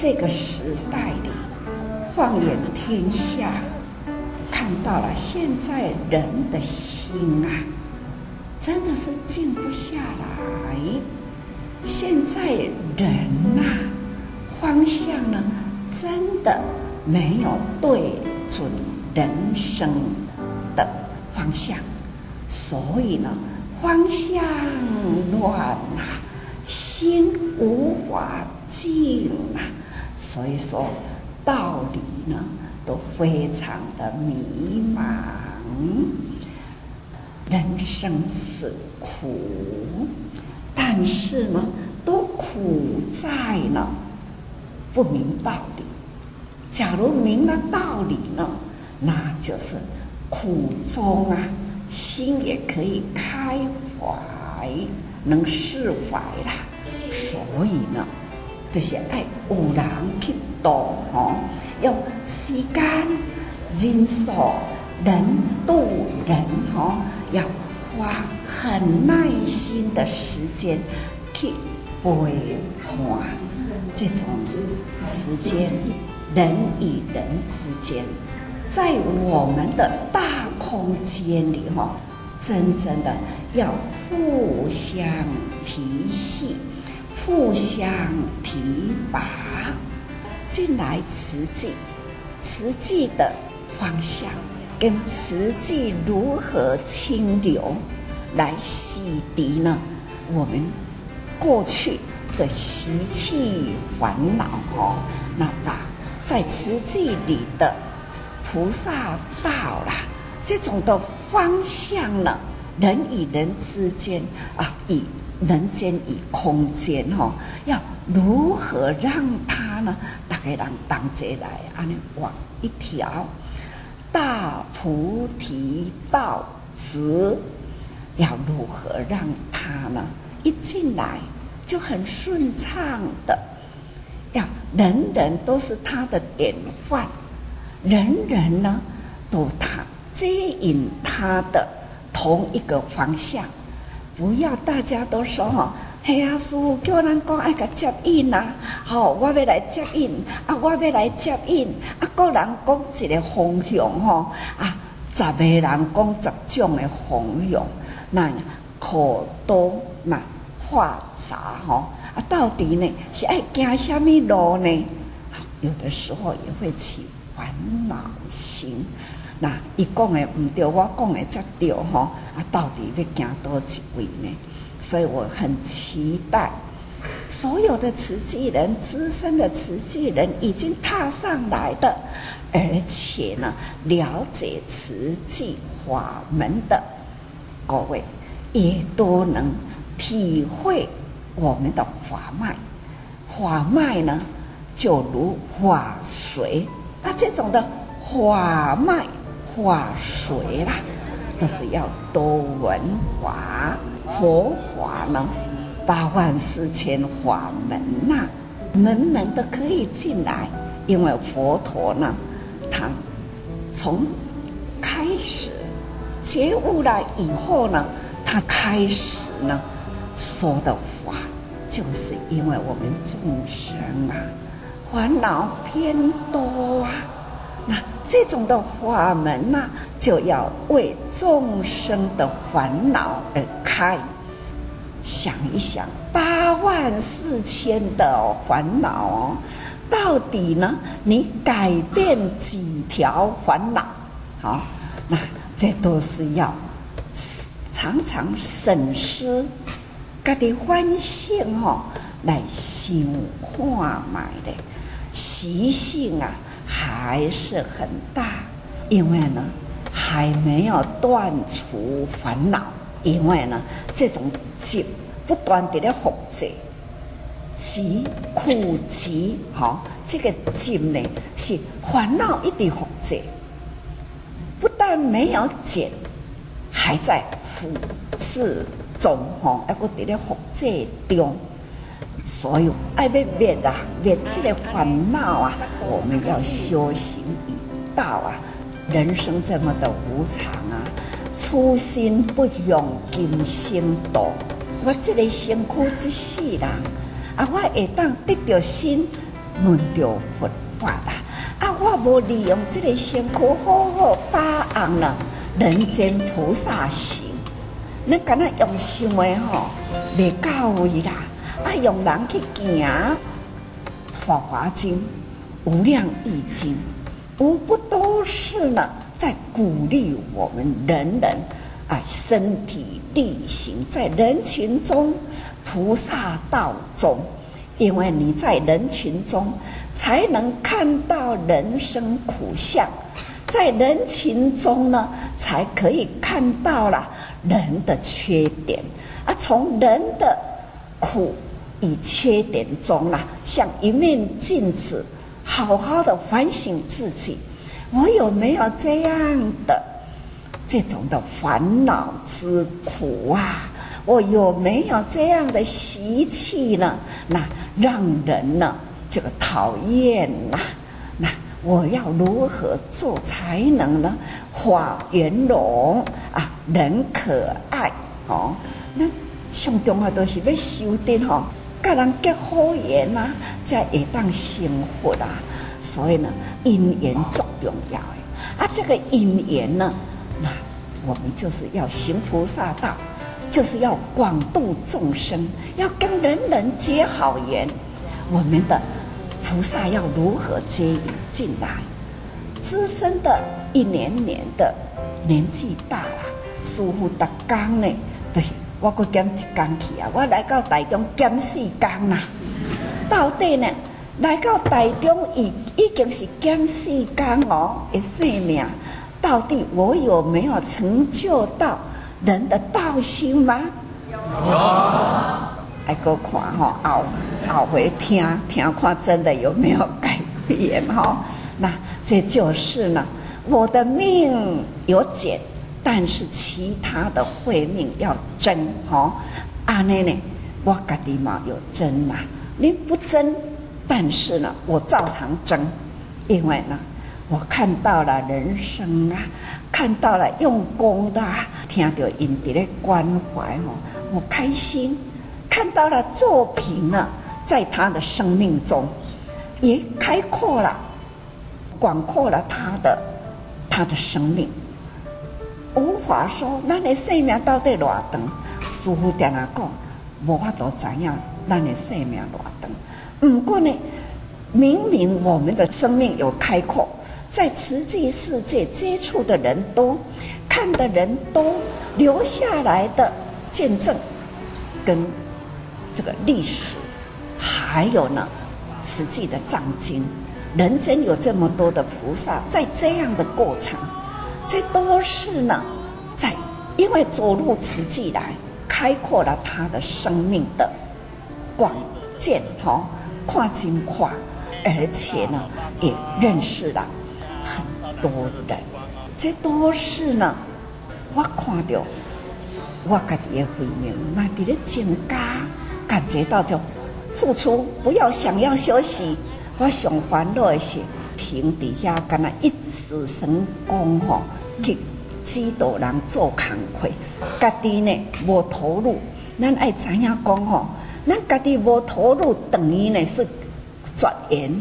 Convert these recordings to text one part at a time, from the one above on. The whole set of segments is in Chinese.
这个时代里，放眼天下，看到了现在人的心啊，真的是静不下来。现在人啊，方向呢，真的没有对准人生的方向，所以呢，方向乱啊，心无法静啊。所以说道理呢，都非常的迷茫。人生是苦，但是呢，都苦在呢不明道理。假如明了道理呢，那就是苦中啊，心也可以开怀，能释怀啦。所以呢，就是爱有人去度用时间、人数、人度人要花很耐心的时间去陪伴。这种时间，人与人之间，在我们的大空间里真正的要互相提携，互相提拔，进来慈济，慈济的方向跟慈济如何清流来洗涤呢？我们过去的习气烦恼那把在慈济里的菩萨道啦，这种的方向呢，人与人之间啊，以人间与空间要如何让它呢？大家人同齐来，安尼往一条大菩提道直，要如何让它呢？一进来就很顺畅的，要人人都是他的典范，人人呢都接引他的同一个方向。不要大家都说嘿啊，师父叫咱讲爱甲接引啊，我要来接引啊，我要来接引啊，个人讲一个方向10个人讲10种的方向，那可多那化杂到底呢是爱行什么路呢？有的时候也会起烦恼心。那伊讲的唔对，我讲的才对到底要行多几位呢？所以我很期待所有的慈济人，资深的慈济人已经踏上来的，而且呢了解慈济法门的各位，也都能体会我们的法脉。法脉呢就如法水，这种的法脉法水啦，都是要多闻法。佛法呢，84000法门门门都可以进来。因为佛陀呢，他从开始觉悟了以后呢，他开始呢说的话，就是因为我们众生烦恼偏多那这种的法门就要为众生的烦恼而开。想一想，84000的烦恼到底呢，你改变几条烦恼？那这都是要常常审视，家己反省来想看卖的习性还是很大，因为呢还没有断除烦恼，因为呢这种集不断地复制，集苦集这个集呢是烦恼一直复制，不但没有减，还在复制中还搁伫咧复制中。所以爱要灭灭这个烦恼我们要修行以道人生这么的无常初心不用今生度。我这个身躯一世人我会当得到身闻到佛法啦。我无利用这个身躯好好把握了人间菩萨行，咱敢若用想的袂到位啦。用人去行《法华经》《无量易经》，无不都是呢在鼓励我们人人身体力行在人群中菩萨道中，因为你在人群中才能看到人生苦相，在人群中呢才可以看到了人的缺点从人的苦与缺点中像一面镜子，好好的反省自己，我有没有这样的这种的烦恼之苦我有没有这样的习气呢？那让人呢这个讨厌那我要如何做才能呢法圆融人可爱那上重要都是要修定跟人结好缘才会当成佛所以呢因缘最重要这个因缘呢，那我们就是要行菩萨道，就是要广度众生，要跟人人结好缘。我们的菩萨要如何接引进来？资深的一年年的年纪大了，师父逐天呢，就是我搁减一天去我来到台中减4天啦。到底呢，来到台中已经是减4天的生命，到底我有没有成就到人的道心吗？有。还搁看后回听看，真的有没有改变那这就是呢，我的命有减。但是其他的慧命要增安尼呢，我家己嘛有增你不增，但是呢，我照常增，因为呢，我看到了人生看到了用功的听到因伫咧关怀我开心，看到了作品呢，在他的生命中也开阔了、广阔了他的生命。无法说咱的生命到底偌长，师父定讲无法度知影咱的生命偌长。不过呢，明明我们的生命有开阔，在实际世界接触的人多，看的人多，留下来的见证跟这个历史，还有呢实际的藏经，人间有这么多的菩萨，在这样的过程。这都是呢，因为走入慈济来，开阔了他的生命的广见看真宽，而且呢，也认识了很多人。这都是呢，我看到我家己的慧命，嘛伫咧增加，感觉到就付出，不要想要休息。我上烦恼的是。停底下，敢若一时成功去指导人做工课，家己呢无投入，咱爱知影讲咱家己无投入，等于呢是转缘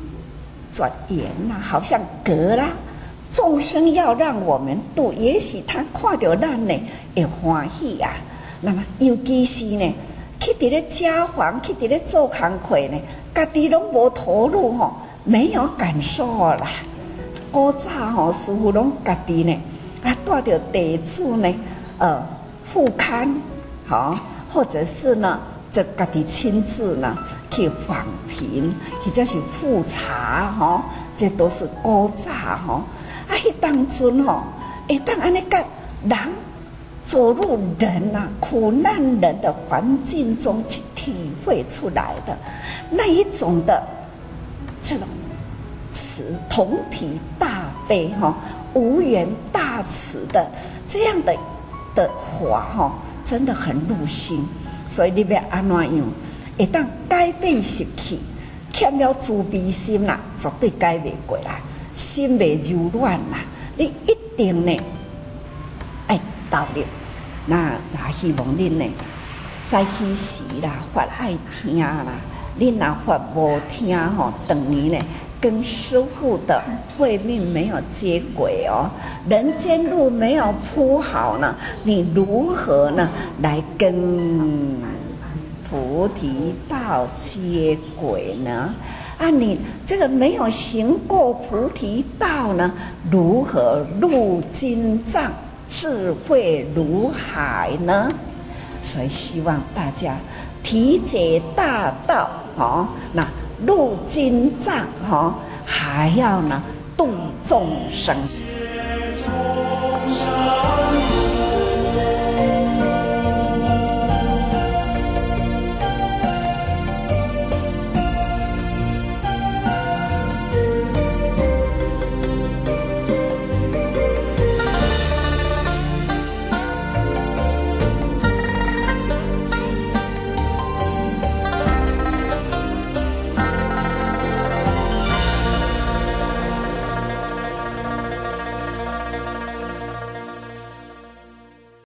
好像隔啦。众生要让我们度，也许他看到咱呢会欢喜那么尤其是呢，去伫咧家访，去伫咧做工课呢，家己拢无投入没有感受啦。古早师父拢家己呢带着地主呢副刊或者是呢就家己亲自呢去访评，或者是复查这都是古早迄当阵会当安尼甲人走入人苦难人的环境中去体会出来的那一种的这种慈同体大悲无缘大慈的这样的话真的很入心。所以你要安怎样会当改变习气，欠了慈悲心啦，绝对改袂过来，心袂柔软啦，你一定呢爱投入。那希望恁呢早起时啦，发爱听啦， 你哪法无听吼，等于呢跟师父的慧命没有接轨哦，人间路没有铺好呢，你如何呢来跟菩提道接轨呢？啊，你这个没有行过菩提道呢，如何入经藏，智慧如海呢？所以希望大家体解大道，那入经藏，还要呢度众生。